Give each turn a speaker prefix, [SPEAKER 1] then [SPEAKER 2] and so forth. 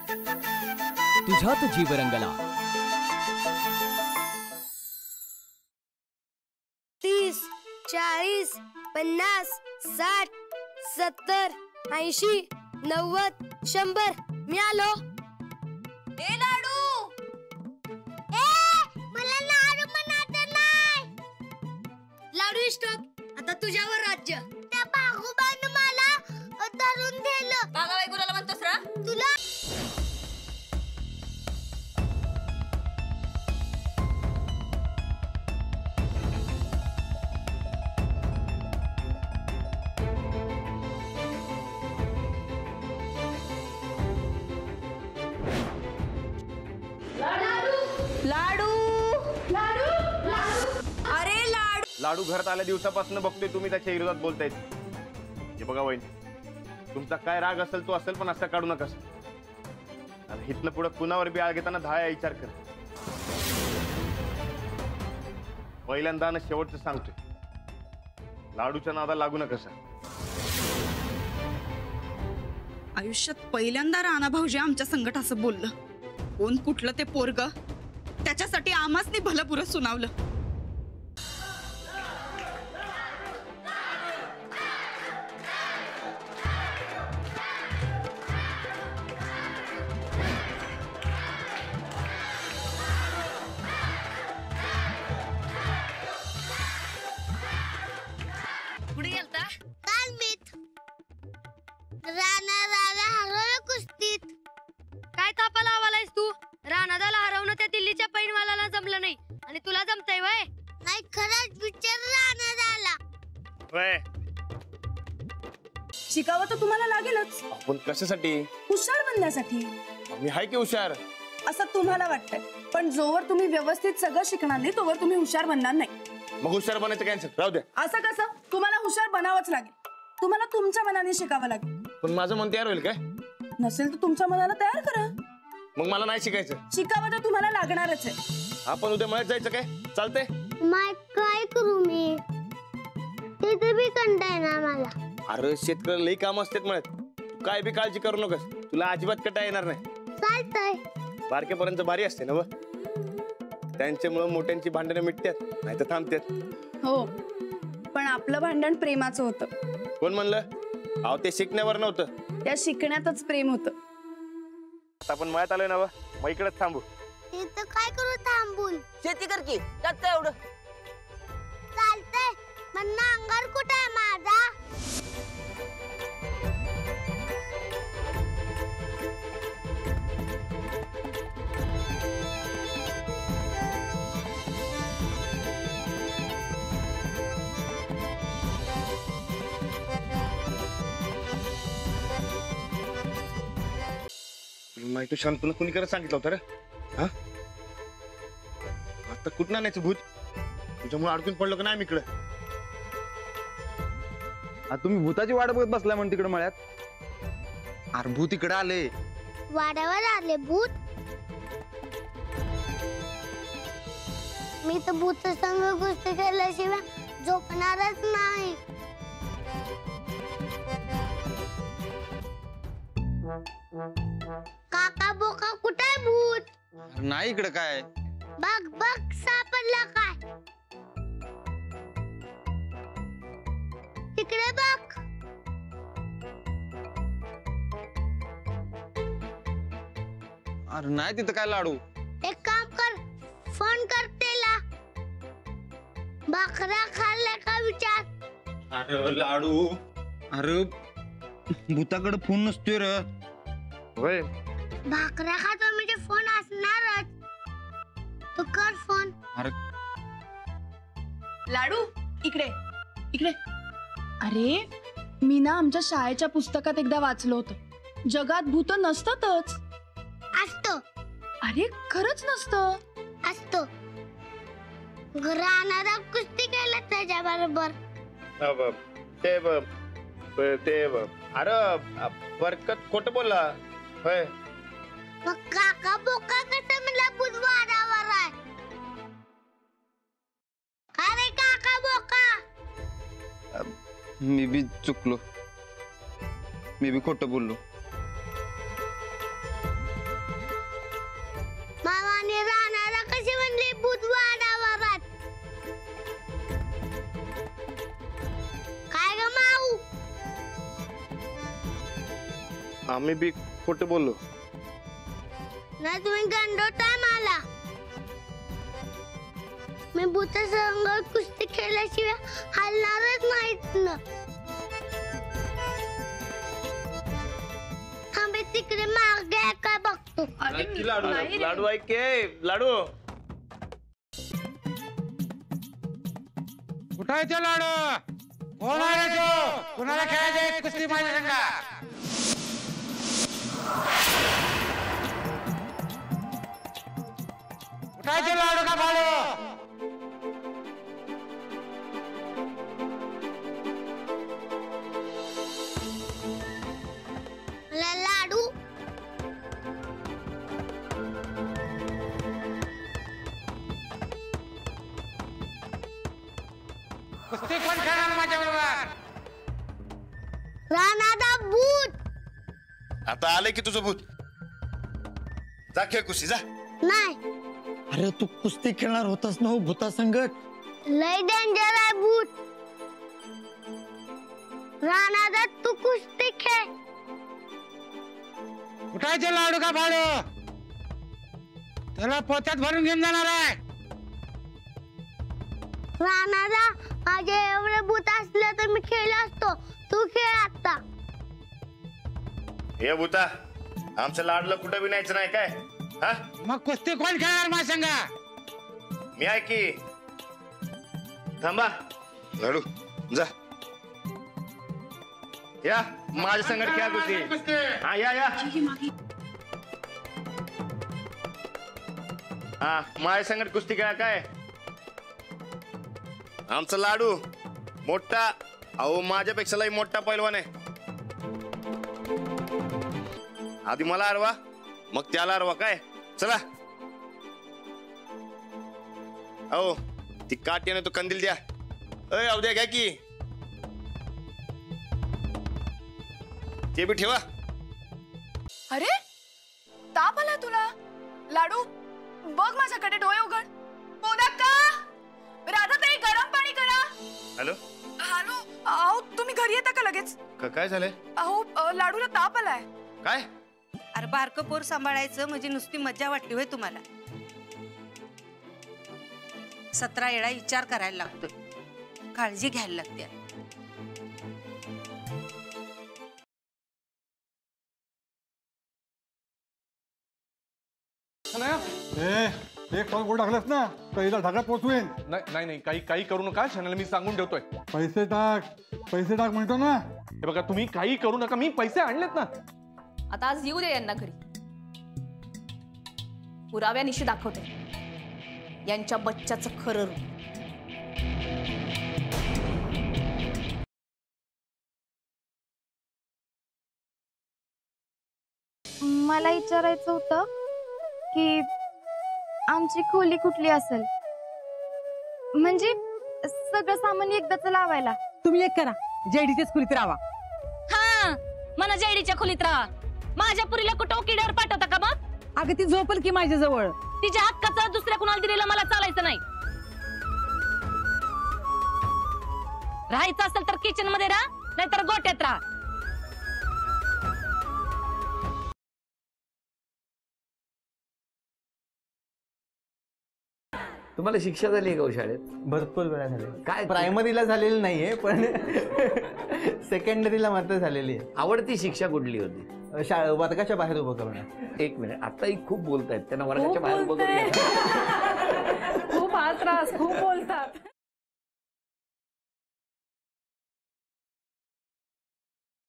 [SPEAKER 1] तुझ्यात जीव रंगला.
[SPEAKER 2] 30, 40, 50, 60, 70, 80, 90, 100. मी आलो.
[SPEAKER 3] ए लाडू,
[SPEAKER 2] मला लाडू म्हणायचं नाही. लाडू स्टॉप. आता तुझ्यावर राज्य. त्या बाहुबाईनं मला धरून दिलं.
[SPEAKER 3] बागाबाई कुणाला म्हणतोस रा?
[SPEAKER 2] तुला
[SPEAKER 3] लाडू, लाडू, अरे लाडू.
[SPEAKER 4] लाडू घरात आल्या दिवसापासून बघतोय तुम्ही त्याच्या विरोधात बोलतायत. हे बघा वहिनी, तुमचा काय राग असेल तो असेल, पण असा काढू नका. आणि हितनं पुढे कुणावर बी आळ घेताना 10 वेळा विचार कर. पहिल्यांदा आणि शेवटचं सांगतोय, लाडूच्या नादाला लागू नका.
[SPEAKER 5] आयुष्यात पहिल्यांदा राणा भाऊजी आमच्या संकट असं बोललं. कोण कुठलं ते पोरग, त्याच्यासाठी आम्हासनी भलं पुरं सुनावलं.
[SPEAKER 2] कुठे गेलता? काल मीत राणा हरवलं कुस्तीत. काय तापाला आवालायस तू? राणादाला हरवणं त्या दिल्लीच्या पैलवानाला जमलं नाही आणि तुला जमतंय वय? नाही, खरंच विचार राणादाला.
[SPEAKER 4] वय
[SPEAKER 5] शिकावं तर तुम्हाला लागेलच.
[SPEAKER 4] आपण कशासाठी?
[SPEAKER 5] हुशार बनण्यासाठी.
[SPEAKER 4] मी हाय की हुशार
[SPEAKER 5] असं तुम्हाला वाटतंय, पण जोवर तुम्ही व्यवस्थित सगळं शिकणार नाही तोवर तुम्ही हुशार बनणार नाही.
[SPEAKER 4] मग हुशार बनायचं कॅन्सल राहू द्या.
[SPEAKER 5] असं कसं? तुम्हाला हुशार बनावंच लागेल. तुम्हाला तुमच्या मनाने शिकावं लागेल.
[SPEAKER 4] पण माझं मन तयार होईल काय?
[SPEAKER 5] नसेल तर तुमच्या मनाला तयार करा.
[SPEAKER 4] मग मला नाही शिकायचं.
[SPEAKER 5] शिकावं तर तुम्हाला लागणारच आहे.
[SPEAKER 4] आपण उद्या मळ्यात जायचं काय? चालतंय.
[SPEAKER 2] माय काय करू मी? ते बी कंटाळ ना मला.
[SPEAKER 4] अरे शेतकऱ्याला लई काम असतात मळ्यात. तू काय बी काळजी करू नकोस. तुला अजिबात कटा येणार नाही.
[SPEAKER 2] चालतंय.
[SPEAKER 4] बारकेपर्यंत भारी असते ना व. त्यांच्यामुळे मोठ्यांची भांडणं मिटतात, नाही तर थांबतात.
[SPEAKER 5] हो, पण आपलं भांडण प्रेमाचं होतं.
[SPEAKER 4] कोण म्हणलं? अहो ते शिकण्यावर नव्हतं,
[SPEAKER 5] त्या शिकण्यातच प्रेम होतं.
[SPEAKER 4] आता आपण मळ्यात आलोय ना व, मग इकडेच थांबू.
[SPEAKER 2] इथं काय करू थांबून?
[SPEAKER 3] शेती कर की, त्यात काय एवढं?
[SPEAKER 2] चालतंय, पण नांगर कुठे आहे माझा?
[SPEAKER 4] माहिती शांतपणे कुणी करत सांगितलं होतं रे? हा, आता कुठं आणायचं भूत? तुझ्यामुळे अडकून पडलो का नाही मी इकडं?
[SPEAKER 6] तुम्ही भूताची वाट बघत बसलाय म्हणून तिकडे मळ्यात? अरे भूत इकडे आले.
[SPEAKER 2] वाड्यावर आले भूत? मी तर भूत संग गोष्टी केल्याशिवाय झोपणारच नाही. काका बोका कुठे भूत?
[SPEAKER 6] नाही इकडे काय.
[SPEAKER 2] बघ बघ सापडला काय? तिकडे बघ.
[SPEAKER 6] अरे नाही तिथं काय लाडू.
[SPEAKER 2] एक काम कर, फोन कर त्याला. भाकऱ्या खाल्ल्या का विचार.
[SPEAKER 6] अरे लाडू, अरे भूताकडे फोन नसतोय रे.
[SPEAKER 4] होय,
[SPEAKER 2] भाकऱ्या खातो म्हणजे फोन असणारच. तू कर फोन.
[SPEAKER 6] अरे
[SPEAKER 5] लाडू इकडे इकडे. अरे मी ना आमच्या शाळेच्या पुस्तकात एकदा वाचलं होतं, जगात भूत नसतातच.
[SPEAKER 2] असतो.
[SPEAKER 5] अरे खरंच नसतं.
[SPEAKER 2] असतो. राणादा कुस्ती केलं त्याच्या बरोबर.
[SPEAKER 4] ते अरे बरकत खोटं बोलला. होय,
[SPEAKER 2] मग काका बोका कसं मला बुधवारावर आहे? अरे काका बोका.
[SPEAKER 6] मी बी चुकलो, मी बी खोटं बोललो.
[SPEAKER 4] आम्ही बी खोटं बोललो.
[SPEAKER 2] नाही तुम्ही गंडवताय मला. मी भूतासंग कुस्ती खेळल्याशिवाय हलणारच नाहीत ना. थांबे तिकडे मागे काय बघतो.
[SPEAKER 4] लाडू लाडू ऐक के लाडू.
[SPEAKER 1] कुठं आहे तो लाडू? कोण आहे तो? कुणाला खेळायचे कुस्ती माझ्या संगा? कुठं आहे तो लाडू का भाडू?
[SPEAKER 2] मला लाडू
[SPEAKER 1] कुस्ती कोण खेळणार माझ्या बरोबर?
[SPEAKER 2] राणादा भूत.
[SPEAKER 4] आता आले की तुझं भूत. जा खेळ कुस्ती जा.
[SPEAKER 2] नाही
[SPEAKER 7] अरे तू कुस्ती खेळणार होतास ना भूतासंगत.
[SPEAKER 2] लय डेंजर आहे भूत. राणादा तू कुस्ती खेळ.
[SPEAKER 1] कुठं आहे तो लाडू का भाडू? त्याला पोत्यात भरून घेऊन जाणार आहे.
[SPEAKER 2] राणादा माझे एवढे भूत असले तर मी खेळलो असतो. तू खेळ आता.
[SPEAKER 4] हे भूता आमचं लाडलं कुठं बी न्यायचं नाही काय? हा
[SPEAKER 1] मग कुस्ती कोण खेळणार माझ्या संगा?
[SPEAKER 4] मी आहे की. थांबा लाडू जा. या माझ्या संगत खेळा कुस्ती. हा या या. हा माझ्या संगत कुस्ती खेळा काय? आमचा लाडू मोठा, अहो माझ्यापेक्षा लई मोठा पैलवान आहे. आधी मला अरवा मग त्याला अरवा काय? चला. अहो ती काट्याने तो कंदील द्या. अय अवद्या घ्या की. ते बी ठेवा.
[SPEAKER 3] अरे ताप आला तुला? लाडू बघ माझ्याकडे, डोळे उघड. मोदक्का, राधाताई गरम पाणी करा.
[SPEAKER 4] हॅलो
[SPEAKER 3] हॅलो, अहो तुम्ही घरी येता का लगेच?
[SPEAKER 4] काय झालंय?
[SPEAKER 3] अहो लाडूला ताप आलाय.
[SPEAKER 4] काय?
[SPEAKER 8] अरे बारकं पोर सांभाळायचं म्हणजे नुसती मज्जा वाटली होय तुम्हाला? 17 वेळा विचार करायला लागतोय, काळजी घ्यायला लागते.
[SPEAKER 9] एक कॉल गोड टाकलास ना पहिला ढगात पोचवेन.
[SPEAKER 10] नाही नाही काही करू नका. चॅनल मी सांगून ठेवतोय.
[SPEAKER 9] पैसे टाक म्हणतो ना.
[SPEAKER 10] हे बघा तुम्ही काही करू नका. मी पैसे आणलेत ना.
[SPEAKER 3] आता आज येऊ दे यांना घरी. पुराव्यानिशी दाखवते यांच्या बच्च्याचं खरं रूप.
[SPEAKER 11] मला विचारायचं होतं की आमची खोली कुठली असेल, म्हणजे सगळं सामान एकदाच लावायला.
[SPEAKER 12] तुम्ही एक करा, जेडीच्याच खोलीत राहा.
[SPEAKER 3] हा मला जेडीच्या खोलीत राहा. माझ्या पुरीला कुठं किड्यावर पाठवता का मग?
[SPEAKER 12] अगं ती झोपल की माझ्या जवळ.
[SPEAKER 3] तिच्या हक्काचं दुसऱ्या कुणाला दिलेलं मला चालायचं नाही. राहायचं असेल तर किचन मध्ये राहा, नाहीतर गोट्यात राहा.
[SPEAKER 13] तुम्हाला शिक्षा झाली आहे का शाळेत?
[SPEAKER 7] भरपूर वेळा झाले. काय प्रायमरीला झालेली नाहीये पण सेकंडरीला मात्र झालेली आहे.
[SPEAKER 13] आवडती शिक्षा कुठली होती?
[SPEAKER 7] वर्गाच्या बाहेर उभं करणं.
[SPEAKER 13] एक मिनिट, आताही खूप बोलतायत, त्यांना वर्गाच्या बाहेर उभं करून